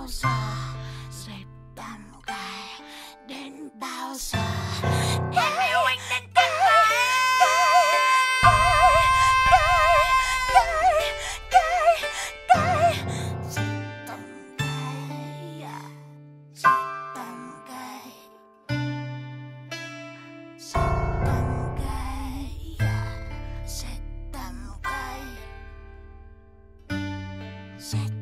bao giờ? Dẹp tầm gài đến bao giờ? Em yêu anh đến căng tay. Dẹp tầm gài, dẹp tầm gài, dẹp tầm gài, dẹp tầm gài, dẹp